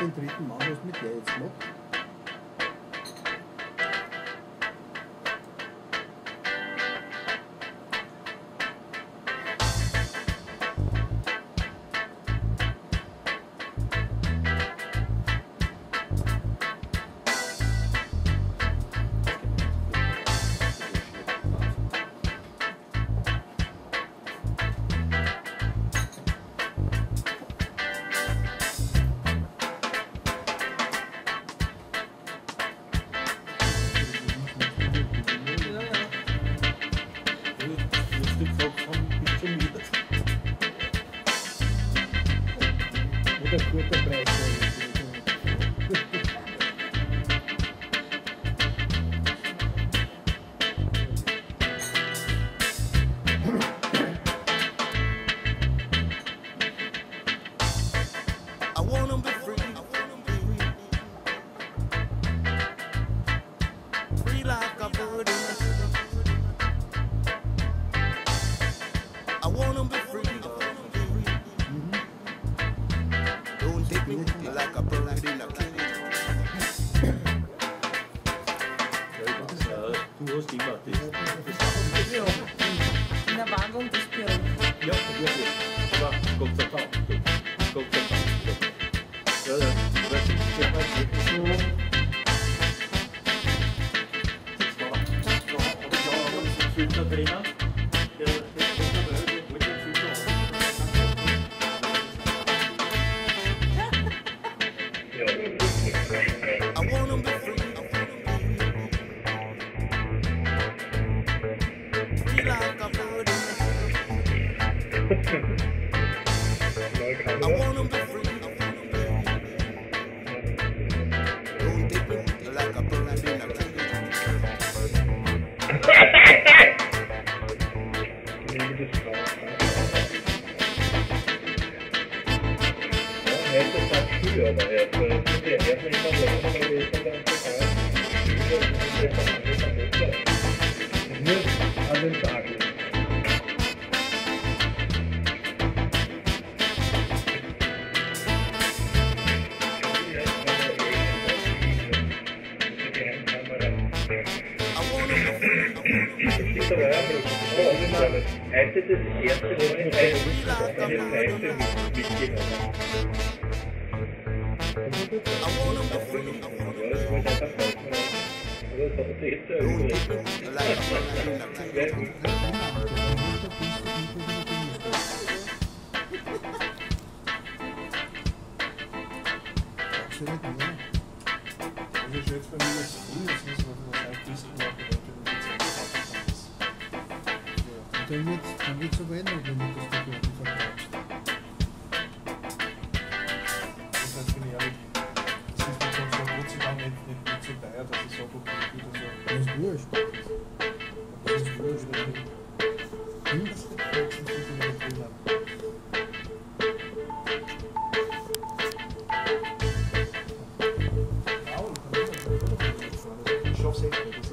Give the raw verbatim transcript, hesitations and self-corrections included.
den dritten Mann, was mit der jetzt gemacht? Der gute Preis. I want them to free. Free like a bird in the tree. I want them to free. Don't take me like a bird in a cage. Du hast immer das. Ja, in der Wagung des Büros. Ja, wirklich. Aber Gott sei Dank. Gott sei Dank. Ja, ja. Das ist ja wirklich so. Filter drinnen. Der ist dabei, der holt den Filter auf. I want them to free. Free like a bird in the tree. I want them to free. Don't take me like a bird in a cage. Hätte das früher, aber er ist der erste nicht mal so gewesen, dann total. Nur an den Tag. Es gibt aber auch heute das erste Mal eine Seite mitgenommen. I want them to free. Ja, das wollte einfach kaufen. Aber das hat jetzt ja Don't take me like a bird in a cage. Absolut nicht. Also ich schätze bei mir das viel, das müssen wir von der Seite wissen, aber wenn wir die Zeit haben. Dann wird es dann wird's aber ändern, wenn du das da Gurken verkaufst. Das heißt, bin ich ehrlich, das ist dann sonst Gott sei Dank nicht, nicht, nicht so teuer, dass ich sage, okay, ich würde so. Das ist wurscht. Das ist wurscht. Hm? Das ist höchstens fünfhundert drin haben. Ich schaff's echt nicht.